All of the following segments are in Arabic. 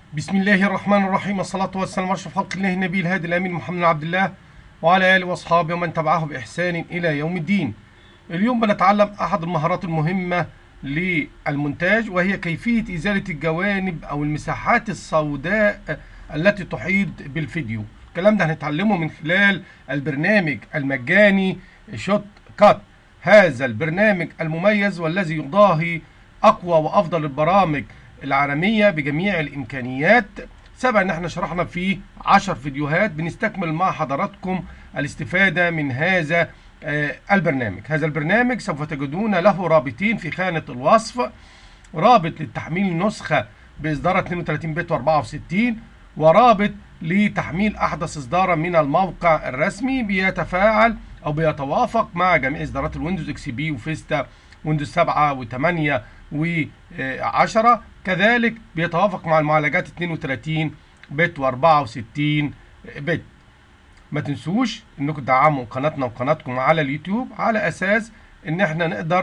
بسم الله الرحمن الرحيم، والصلاة والسلام على أشرف خلق الله النبي الهادي الأمين محمد بن عبد الله وعلى آله وأصحابه ومن تبعه بإحسان إلى يوم الدين. اليوم بنتعلم أحد المهارات المهمة للمونتاج، وهي كيفية إزالة الجوانب أو المساحات السوداء التي تحيط بالفيديو. الكلام ده هنتعلمه من خلال البرنامج المجاني شوت كات. هذا البرنامج المميز والذي يضاهي أقوى وأفضل البرامج العالمية بجميع الإمكانيات. سبق إن احنا شرحنا فيه 10 فيديوهات. بنستكمل مع حضراتكم الاستفادة من هذا البرنامج. هذا البرنامج سوف تجدون له رابطين في خانة الوصف: رابط للتحميل نسخة بإصدار 32 بت و64، ورابط لتحميل أحدث إصدار من الموقع الرسمي بيتفاعل أو بيتوافق مع جميع إصدارات الويندوز اكس بي وفيستا ويندوز 7 و8 و10. كذلك بيتوافق مع المعالجات 32 بت و64 بت. ما تنسوش انكم تدعموا قناتنا وقناتكم على اليوتيوب على اساس ان احنا نقدر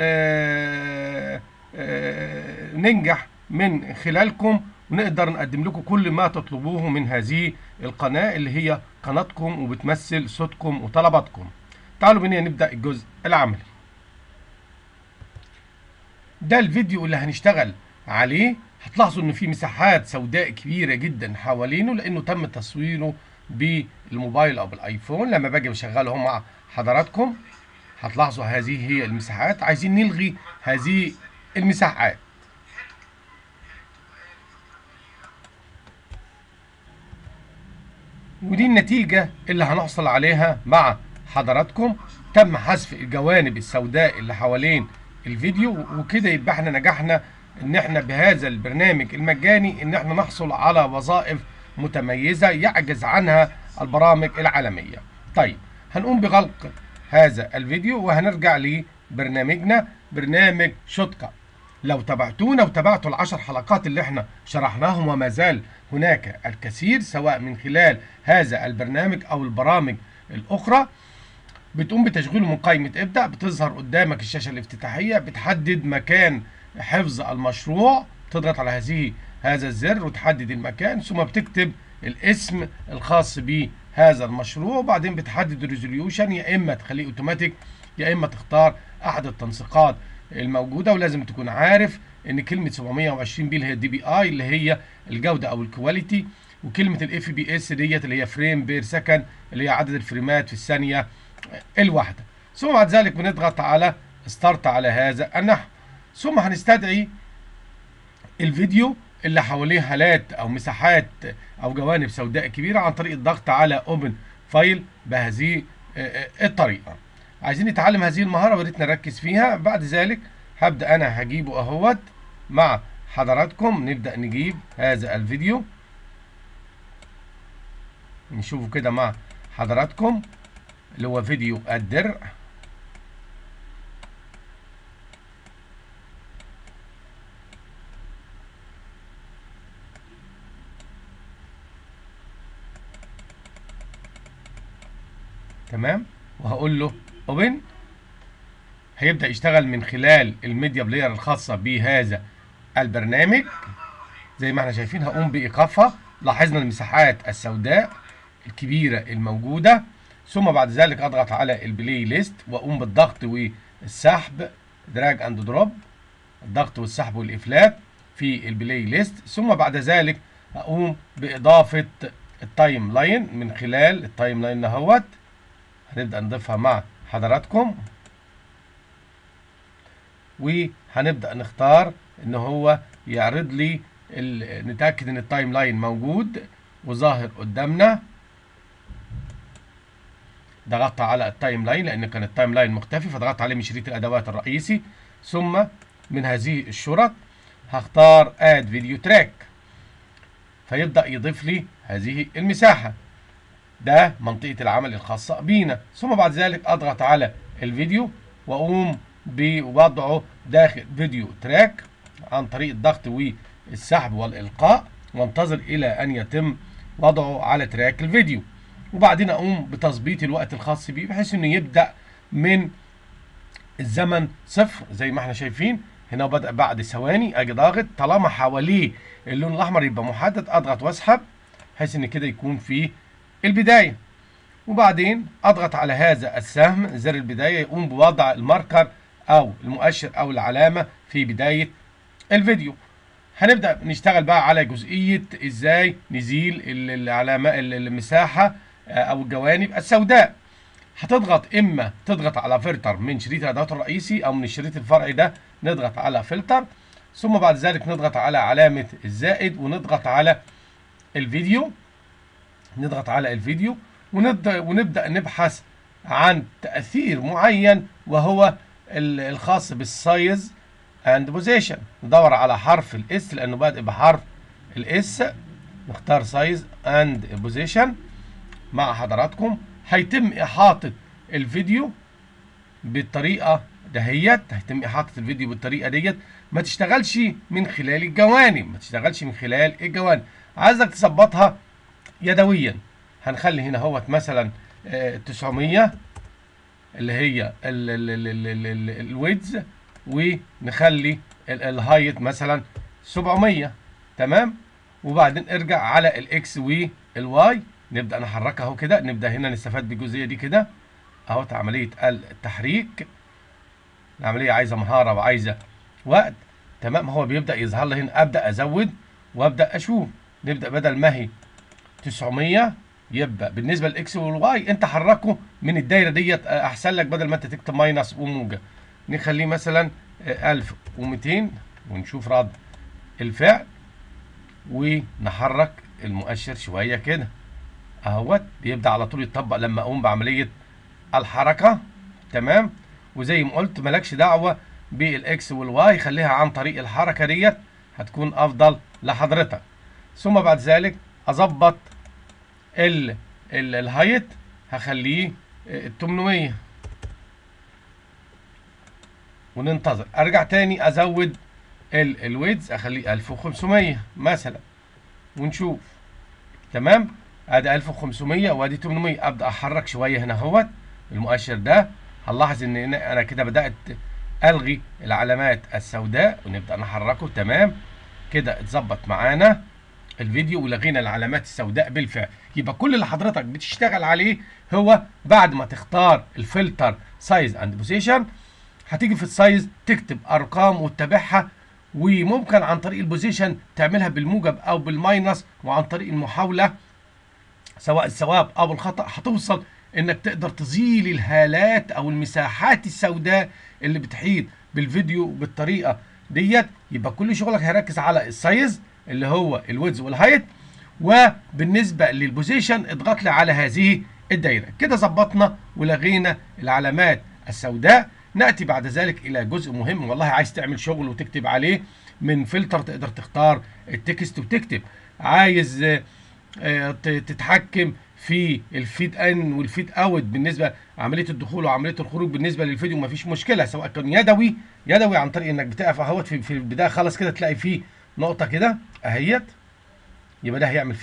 ننجح من خلالكم، ونقدر نقدم لكم كل ما تطلبوه من هذه القناة اللي هي قناتكم وبتمثل صوتكم وطلباتكم. تعالوا بينا نبدأ الجزء العملي. ده الفيديو اللي هنشتغل عليه. هتلاحظوا ان في مساحات سوداء كبيرة جدا حوالينه لانه تم تصويره بالموبايل او بالايفون. لما باجي بشغله مع حضراتكم هتلاحظوا هذه هي المساحات. عايزين نلغي هذه المساحات. ودي النتيجة اللي هنحصل عليها مع حضراتكم. تم حذف الجوانب السوداء اللي حوالين الفيديو، وكده يبقى احنا نجحنا ان احنا بهذا البرنامج المجاني ان احنا نحصل على وظائف متميزة يعجز عنها البرامج العالمية. طيب، هنقوم بغلق هذا الفيديو وهنرجع لبرنامجنا برنامج شوت كات. لو تابعتونا وتابعتوا ال10 حلقات اللي احنا شرحناهم، وما زال هناك الكثير سواء من خلال هذا البرنامج او البرامج الاخرى، بتقوم بتشغيله من قائمة ابدأ. بتظهر قدامك الشاشة الافتتاحية، بتحدد مكان حفظ المشروع، تضغط على هذا الزر وتحدد المكان، ثم بتكتب الاسم الخاص بهذا المشروع، وبعدين بتحدد الريزوليوشن، يا اما تخليه اوتوماتيك يا اما تختار احد التنسيقات الموجودة. ولازم تكون عارف ان كلمة 720 بي اللي هي الدي بي اي اللي هي الجودة او الكواليتي، وكلمة الاف بي اس ديت اللي هي فريم بير سكند اللي هي عدد الفريمات في الثانية الواحدة. ثم بعد ذلك بنضغط على ستارت على هذا النحو. ثم هنستدعي الفيديو اللي حواليه هالات او مساحات او جوانب سوداء كبيرة عن طريق الضغط على اوبن فايل بهذه الطريقة. عايزين نتعلم هذه المهارة وريت نركز فيها. بعد ذلك هبدأ انا هجيبه اهوت مع حضراتكم. نبدأ نجيب هذا الفيديو نشوفه كده مع حضراتكم، اللي هو فيديو الدرع. تمام، وهقول له اوبن. هيبدأ يشتغل من خلال الميديا بلاير الخاصة بهذا البرنامج. زي ما احنا شايفين هقوم بإيقافها. لاحظنا المساحات السوداء الكبيرة الموجودة. ثم بعد ذلك اضغط على البلاي ليست واقوم بالضغط والسحب، دراج اند دروب، الضغط والسحب والإفلات في البلاي ليست. ثم بعد ذلك اقوم بإضافة التايم لاين من خلال التايم لاين نهوت. هنبدأ نضيفها مع حضراتكم، وهنبدأ نختار ان هو يعرض لي نتأكد ان التايم لاين موجود وظاهر قدامنا. ضغطت على التايم لاين لان كان التايم لاين مختفي، فضغطت عليه من شريط الادوات الرئيسي. ثم من هذه الشرط هختار اد فيديو تراك، فيبدأ يضيف لي هذه المساحة. ده منطقة العمل الخاصة بينا. ثم بعد ذلك اضغط على الفيديو واقوم بوضعه داخل فيديو تراك عن طريق الضغط والسحب والإلقاء، وانتظر إلى أن يتم وضعه على تراك الفيديو. وبعدين أقوم بتظبيط الوقت الخاص بيه بحيث إنه يبدأ من الزمن صفر زي ما احنا شايفين. هنا بدأ بعد ثواني اجي ضاغط، طالما حواليه اللون الاحمر يبقى محدد، اضغط واسحب بحيث ان كده يكون في البدايه. وبعدين اضغط على هذا السهم زر البدايه، يقوم بوضع الماركر او المؤشر او العلامه في بدايه الفيديو. هنبدأ نشتغل بقى على جزئية ازاي نزيل العلامة المساحة او الجوانب السوداء. هتضغط اما تضغط على فلتر من شريط الادوات الرئيسي او من الشريط الفرعي ده، نضغط على فلتر، ثم بعد ذلك نضغط على علامة الزائد ونضغط على الفيديو، نضغط على الفيديو ونبدأ نبحث عن تأثير معين وهو الخاص بالسايز اند بوزيشن. ندور على حرف الاس لانه بادئ بحرف الاس، نختار سايز اند بوزيشن مع حضراتكم. هيتم احاطه الفيديو بالطريقه دهيت، هيتم احاطه الفيديو بالطريقه ديت. ما تشتغلش من خلال الجوانب، ما تشتغلش من خلال الجوانب، عايزك تظبطها يدويا. هنخلي هنا اهوت مثلا 900 اللي هي الويدز، ونخلي الهايت مثلا 700. تمام. وبعدين ارجع على الاكس والواي، نبدا نحركها اهو كده. نبدا هنا نستفاد بالجزئيه دي كده اهو، عمليه التحريك. العمليه عايزه مهاره وعايزه وقت. تمام. هو بيبدا يظهر لي هنا، ابدا ازود وابدا اشوف. نبدا بدل ما هي 900 يبقى بالنسبه للاكس والواي انت حركه من الدايره ديت احسن لك، بدل ما انت تكتب ماينس وموجب. نخليه مثلا 1200 ونشوف رد الفعل، ونحرك المؤشر شويه كده اهوت، بيبدا على طول يتطبق لما اقوم بعمليه الحركه. تمام. وزي ما قلت مالكش دعوه بالاكس والواي، خليها عن طريق الحركه ديت هتكون افضل لحضرتك. ثم بعد ذلك اظبط الهايت، هخليه 800 وننتظر. ارجع تاني ازود الويدز، اخليه 1500 مثلا ونشوف. تمام. ادي 1500 وادي 800. ابدا احرك شويه هنا اهوت المؤشر ده. هنلاحظ ان انا كده بدات الغي العلامات السوداء ونبدا نحركه. تمام كده اتظبط معانا الفيديو ولغينا العلامات السوداء بالفعل. يبقى كل اللي حضرتك بتشتغل عليه هو بعد ما تختار الفلتر سايز اند بوزيشن، هتيجي في السايز تكتب ارقام وتتابعها، وممكن عن طريق البوزيشن تعملها بالموجب او بالماينس، وعن طريق المحاوله سواء الصواب او الخطا هتوصل انك تقدر تزيل الهالات او المساحات السوداء اللي بتحيط بالفيديو بالطريقه ديت. يبقى كل شغلك هيركز على السايز اللي هو الويدز والهايت، وبالنسبه للبوزيشن اضغط لي على هذه الدايره. كده ظبطنا ولغينا العلامات السوداء. ناتي بعد ذلك الى جزء مهم، والله عايز تعمل شغل وتكتب عليه من فلتر، تقدر تختار التكست وتكتب. عايز تتحكم في الفيد ان والفيد اوت بالنسبه عمليه الدخول وعمليه الخروج بالنسبه للفيديو، مفيش مشكله، سواء كان يدوي عن طريق انك بتقف اهوت في البدايه خالص كده تلاقي فيه نقطه كده اهيت، يبقى ده هيعمل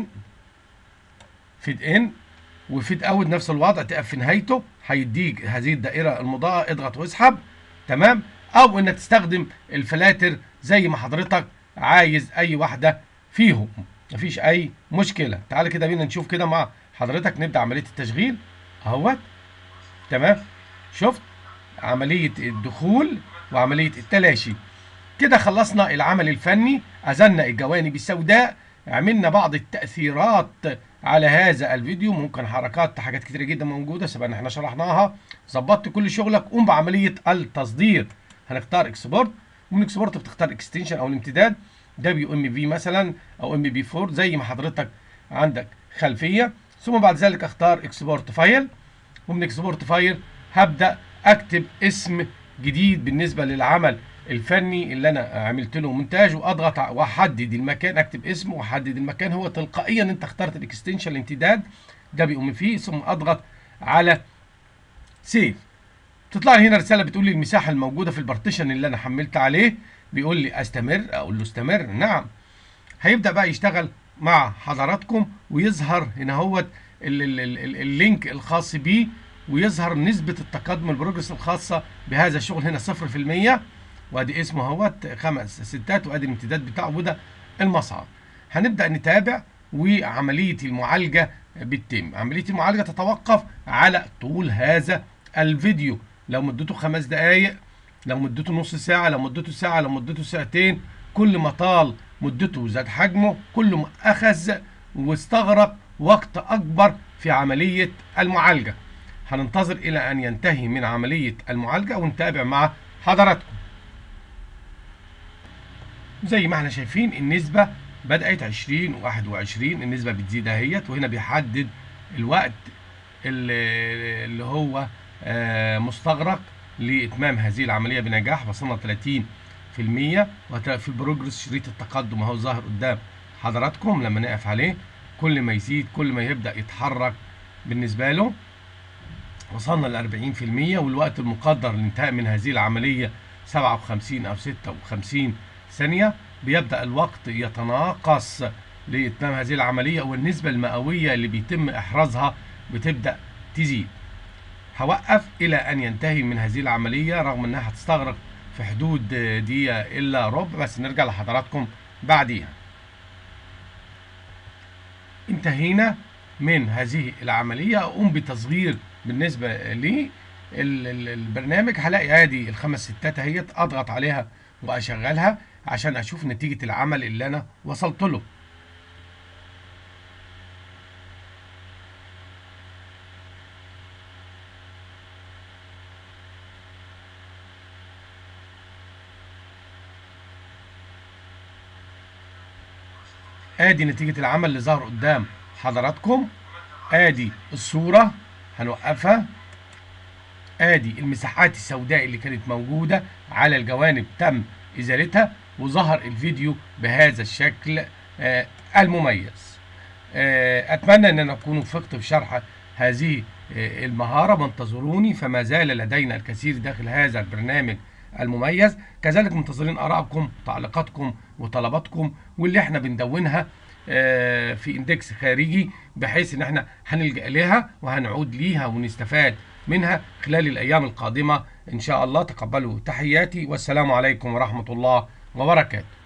فيد ان وفيد اوت نفس الوضع، تقف في نهايته هيديك هذه الدائره المضاءه، اضغط واسحب. تمام. او انك تستخدم الفلاتر زي ما حضرتك عايز اي واحده فيهم، مفيش اي مشكله. تعالى كده بينا نشوف كده مع حضرتك، نبدا عمليه التشغيل اهوت. تمام. شفت عمليه الدخول وعمليه التلاشي. كده خلصنا العمل الفني، أزلنا الجوانب السوداء، عملنا بعض التأثيرات على هذا الفيديو، ممكن حركات، حاجات كتيرة جدا موجودة سبقنا احنا شرحناها. ظبطت كل شغلك، قوم بعملية التصدير. هنختار اكسبورت، ومن اكسبورت بتختار اكستنشن او الامتداد WMV مثلا او MP4 زي ما حضرتك عندك خلفية. ثم بعد ذلك اختار اكسبورت فايل، ومن اكسبورت فايل هبدأ اكتب اسم جديد بالنسبة للعمل الفني اللي انا عملت له مونتاج، واضغط واحدد المكان، اكتب اسمه واحدد المكان. هو تلقائيا انت اخترت الاكستنشن الامتداد WMV، ثم اضغط على سيف. تطلع لي هنا رساله بتقول لي المساحه الموجوده في البارتيشن اللي انا حملت عليه. بيقول لي استمر، اقول له استمر. نعم. هيبدا بقى يشتغل مع حضراتكم، ويظهر هنا هو اللينك الخاص بيه، ويظهر نسبه التقدم البروجرس الخاصه بهذا الشغل هنا 0%. وادي اسمه اهوت 5 ستات، وادي الامتداد بتاعه وده المسار. هنبدأ نتابع وعملية المعالجة بتتم. عملية المعالجة تتوقف على طول هذا الفيديو، لو مدته 5 دقايق، لو مدته نص ساعة، لو مدته ساعة، لو مدته ساعتين. كل ما طال مدته وزاد حجمه كل ما أخذ واستغرق وقت أكبر في عملية المعالجة. هننتظر إلى أن ينتهي من عملية المعالجة ونتابع مع حضراتكم. زي ما احنا شايفين النسبة بدأت 20 و21، النسبة بتزيد اهيت، وهنا بيحدد الوقت اللي هو مستغرق لإتمام هذه العملية بنجاح. وصلنا 30%، وفي البروجرس شريط التقدم اهو ظاهر قدام حضراتكم. لما نقف عليه كل ما يزيد كل ما يبدأ يتحرك بالنسبة له. وصلنا ل 40%، والوقت المقدر للانتهاء من هذه العملية 57 أو 56 ثانية. بيبدأ الوقت يتناقص لإتمام هذه العملية، والنسبة المئوية اللي بيتم إحرازها بتبدأ تزيد. هوقف إلى أن ينتهي من هذه العملية، رغم أنها هتستغرق في حدود دقيقة إلا ربع، بس نرجع لحضراتكم بعديها. انتهينا من هذه العملية. أقوم بتصغير بالنسبة لي البرنامج. هلاقي ادي ال5 ستات اهيت، اضغط عليها واشغلها عشان اشوف نتيجة العمل اللي انا وصلت له. ادي نتيجة العمل اللي ظهر قدام حضراتكم. ادي الصورة هنوقفها. ادي المساحات السوداء اللي كانت موجودة على الجوانب تم ازالتها، وظهر الفيديو بهذا الشكل المميز. اتمنى ان انا اكون وفقت في شرح هذه المهارة. وانتظروني، فما زال لدينا الكثير داخل هذا البرنامج المميز. كذلك منتظرين ارائكم، تعليقاتكم وطلباتكم، واللي احنا بندونها في اندكس خارجي، بحيث ان احنا هنلجأ لها وهنعود ليها ونستفاد منها خلال الايام القادمة ان شاء الله. تقبلوا تحياتي، والسلام عليكم ورحمة الله وبركاته.